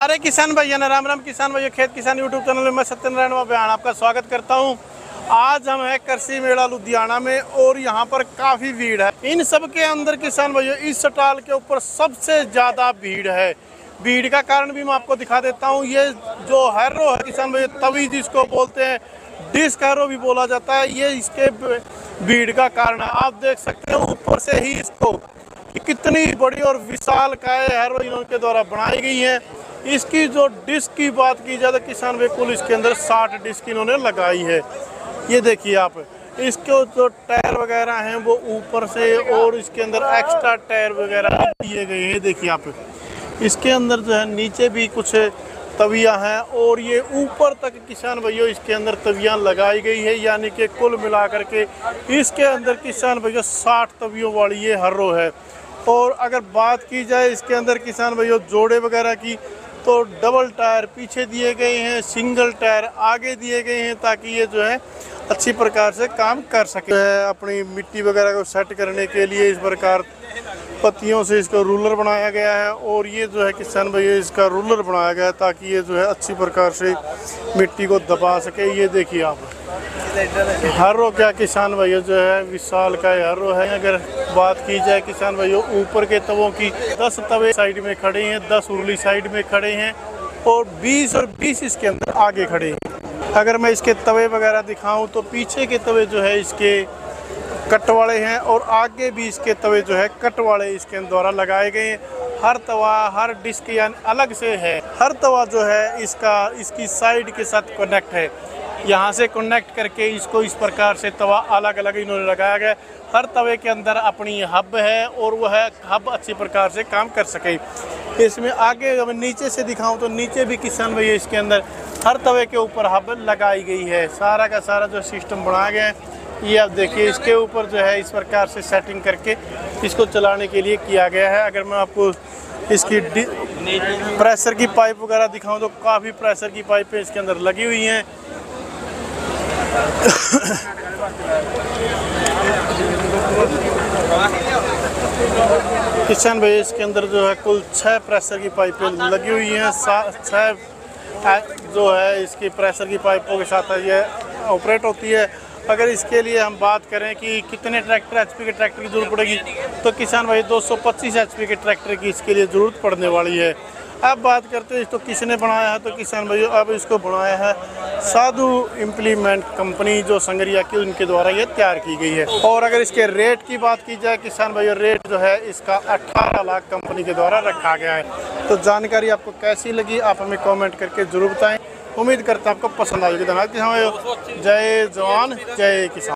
अरे किसान भैया ना, राम राम किसान भैया। खेत किसान यूट्यूब चैनल में मैं सत्यनारायण बयान आपका स्वागत करता हूं। आज हम है कृषि मेला लुधियाना में और यहां पर काफ़ी भीड़ है। इन सब के अंदर किसान भैया इस स्टॉल के ऊपर सबसे ज़्यादा भीड़ है। भीड़ का कारण भी मैं आपको दिखा देता हूं। ये जो हैरो है किसान भैया, तवी जिसको बोलते हैं, डिस्क हैरो भी बोला जाता है, ये इसके भीड़ का कारण है। आप देख सकते हो ऊपर से ही इसको कितनी बड़ी और विशाल काय हैरो इनके द्वारा बनाई गई है। इसकी जो डिस्क की बात की जाए तो किसान भाई कुल इसके अंदर 60 डिस्क इन्होंने लगाई है। ये देखिए आप, इसके जो टायर वगैरह हैं वो ऊपर से और इसके अंदर एक्स्ट्रा टायर वगैरह दिए गए हैं। देखिए आप, इसके अंदर जो है नीचे भी कुछ तवियां हैं और ये ऊपर तक किसान भैया इसके अंदर तवियां लगाई गई है। यानी कि कुल मिलाकर के इसके अंदर किसान भैया 60 तवियों वाली ये हर्रो है। और अगर बात की जाए इसके अंदर किसान भैया जोड़े वगैरह की, तो डबल टायर पीछे दिए गए हैं, सिंगल टायर आगे दिए गए हैं, ताकि ये जो है अच्छी प्रकार से काम कर सके। अपनी मिट्टी वगैरह को सेट करने के लिए इस प्रकार पत्तियों से इसका रूलर बनाया गया है। और ये जो है किसान भैया इसका रूलर बनाया गया है ताकि ये जो है अच्छी प्रकार से मिट्टी को दबा सके। ये देखिए आप, हर्रो क्या किसान भैया जो है विशाल का हर्रो है। अगर बात की जाए किसान भैया ऊपर के तवों की, 10 तवे साइड में खड़े हैं, 10 उरली साइड में खड़े हैं और 20 और 20 इसके अंदर आगे खड़े हैं। अगर मैं इसके तवे वगैरह दिखाऊं तो पीछे के तवे जो है इसके कट वाले हैं और आगे भी इसके तवे जो है कट वाले इसके द्वारा लगाए गए हैं। हर तवा हर डिस्क यानी अलग से है। हर तवा जो है इसकी साइड के साथ कनेक्ट है। यहाँ से कनेक्ट करके इसको इस प्रकार से तवा अलग अलग इन्होंने लगाया गया। हर तवे के अंदर अपनी हब है और वह हब अच्छी प्रकार से काम कर सके। इसमें आगे अगर नीचे से दिखाऊं तो नीचे भी किसान भैया इसके अंदर हर तवे के ऊपर हब लगाई गई है। सारा का सारा जो सिस्टम बनाया गया है, ये आप देखिए इसके ऊपर जो है इस प्रकार से सेटिंग करके इसको चलाने के लिए किया गया है। अगर मैं आपको इसकी प्रेशर की पाइप वगैरह दिखाऊं तो काफ़ी प्रेशर की पाइपें इसके अंदर लगी हुई हैं। किसान भाई इसके अंदर जो है कुल 6 प्रेशर की पाइपें लगी हुई हैं। 6 जो है इसकी प्रेशर की पाइपों के साथ ये ऑपरेट होती है। अगर इसके लिए हम बात करें कि कितने ट्रैक्टर एचपी के ट्रैक्टर की ज़रूरत पड़ेगी, तो किसान भाई 225 एचपी के ट्रैक्टर की इसके लिए ज़रूरत पड़ने वाली है। अब बात करते हैं इसको किसने बनाया है, तो किसान भाई अब इसको बनाया है साधु इम्प्लीमेंट कंपनी जो संगरिया की, उनके द्वारा ये तैयार की गई है। और अगर इसके रेट की बात की जाए किसान भाई, रेट जो है इसका 18 लाख कंपनी के द्वारा रखा गया है। तो जानकारी आपको कैसी लगी आप हमें कमेंट करके जरूर बताएं। उम्मीद करता हूं आपको पसंद आएगी। धन्यवाद किसान भाई। जय जवान जय किसान।